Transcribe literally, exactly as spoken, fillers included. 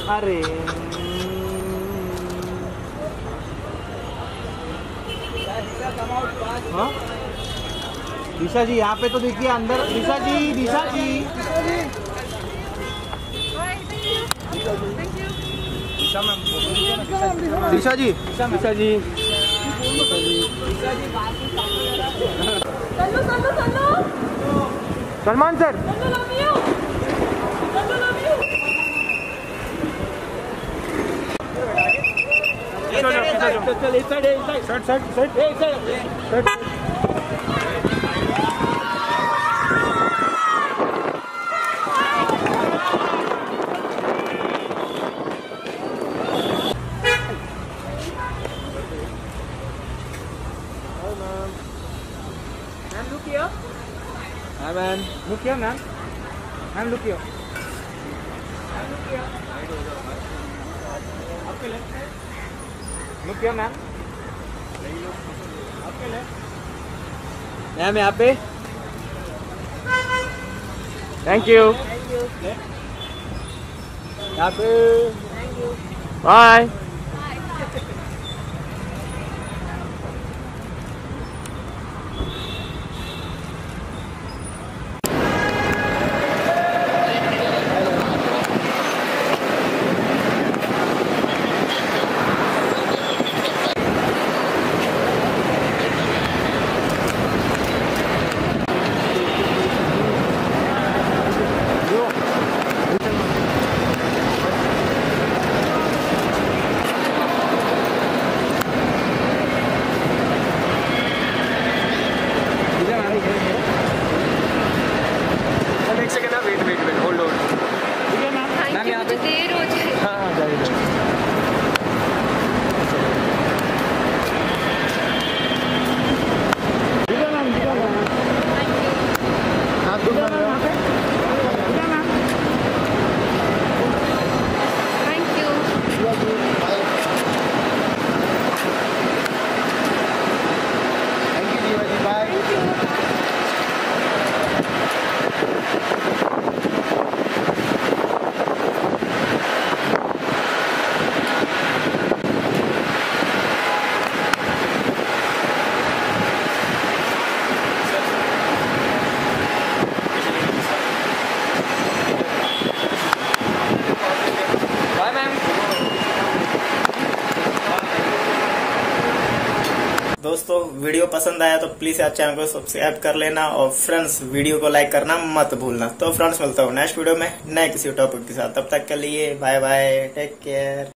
अरे हाँ दिशा जी यहाँ पे तो देखिए अंदर। Disha ji, Disha ji, Disha ji, Disha ji, Salman sir, Look here. Hi man. Look here, ma'am. Ma'am, look here. Look here. आपके लेफ्ट है. Look here, ma'am. आपके लेफ्ट. मैम यहाँ पे. Thank you. Thank you. यहाँ पे. Thank you. Bye. देर हो जाए। हाँ हाँ जाइए। Thank you. दोस्तों वीडियो पसंद आया तो प्लीज यार चैनल को सब्सक्राइब कर लेना और फ्रेंड्स वीडियो को लाइक करना मत भूलना। तो फ्रेंड्स मिलता हूँ नेक्स्ट वीडियो में नए किसी टॉपिक के साथ। तब तक के लिए बाय बाय, टेक केयर।